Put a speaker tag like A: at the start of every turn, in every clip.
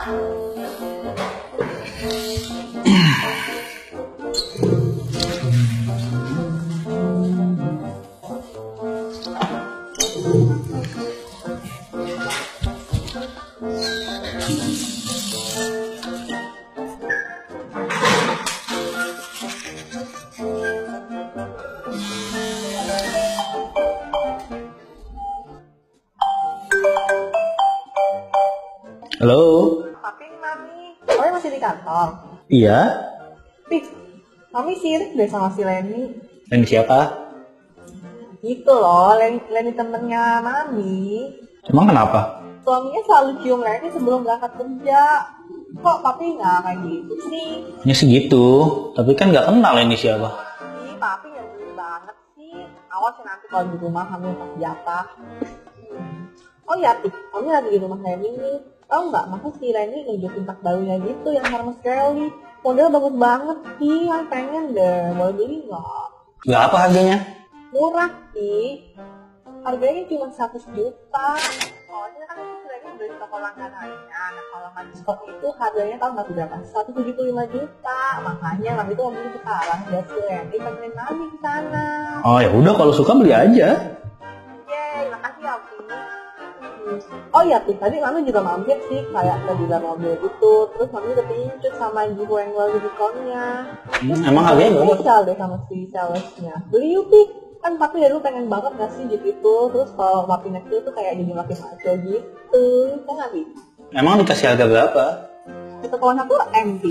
A: Halo?
B: Papi, Mami. Kalian masih di kantor?
A: Iya?
B: Pih, Mami sirik deh sama si Lenny.
A: Lenny siapa?
B: Gitu loh, Lenny temennya Mami.
A: Emang kenapa?
B: Suaminya selalu cium Lenny sebelum berangkat kerja. Kok Papi nggak kayak gitu sih?
A: Ya segitu, tapi kan nggak kenal Lenny siapa.
B: Ih, Papi nyebelin banget sih. Awas ya nanti kalau di rumah kamu pas jatah. Oh iya, Pih, kamu lagi di rumah Lenny nih. Tahu nggak, masa si Lenny nunjukin tas barunya gitu yang sama sekali. Model bagus banget sih, yang pengen deh. Boleh beli nggak?
A: Berapa harganya?
B: Murah sih, harganya cuma 100 juta. Soalnya kan itu sudah beli toko langganannya. Nah kalau nggak diskon itu harganya tahu nggak berapa? 175 juta. Makanya Mami itu mau beli sekarang biar si Lenny temenin Mami ke sana.
A: Oh ya udah, kalau suka beli aja.
B: Yeay, makasih ya Pi. Oh iya Pi, tadi Mami juga mampir sih kayak ke dealer mobil gitu. Terus Mami udah pincut sama ibu yang jual diskonnya.
A: Emang harganya berapa?
B: Spesial deh sama si salesnya. Beli yuk Pi. Kan Papi dari dulu pengen banget gak sih Jeep itu. Terus kalau Papi naik itu tuh kayak jadi makin maco gitu. Kan Abi?
A: Emang dikasih harga berapa?
B: Itu kawan aku MP.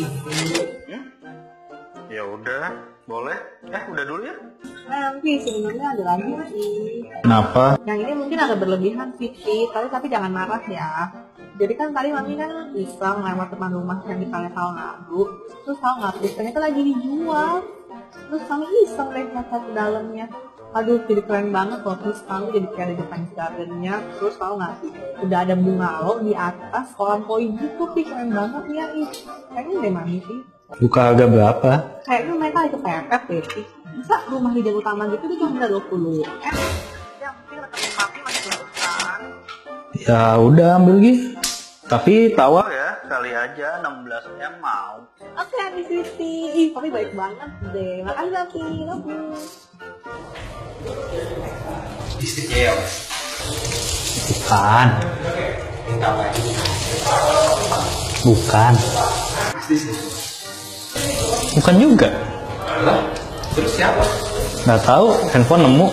C: Ya udah, boleh. Udah dulu ya.
B: Nanti sebenarnya ada lagi sih.
A: Kenapa?
B: Yang ini mungkin agak berlebihan sih, tapi jangan marah ya. Jadi kan tadi Mami kan iseng lewat depan rumah yang di tahun lalu. Terus tahu nggak, ternyata lagi dijual. Terus kami iseng deh lihat ke dalamnya. Aduh, jadi keren banget loh. Terus kami jadi kayak di depan gardennya. Terus tahu nggak sih, udah ada bunga lo di atas kolam koi gitu, Pi. Keren banget ya, kayaknya deh Mami sih.
A: Buka harga berapa?
B: Kayaknya mereka itu pepet deh, Pi. Masa rumah di Jago Taman gitu tuh cuma 20. Ya mungkin rekening Papi masih belum kan.
A: Ya udah, ambil Gi. Tapi tawar
C: Ya, kali aja 16 M mau.
B: Oke, Adi Siti. Ih, Papi baik banget deh. Makasih, Papi. Love you.
A: bukan. Bukan. Bukan juga.
C: Terus siapa?
A: Nggak tahu, handphone nemu.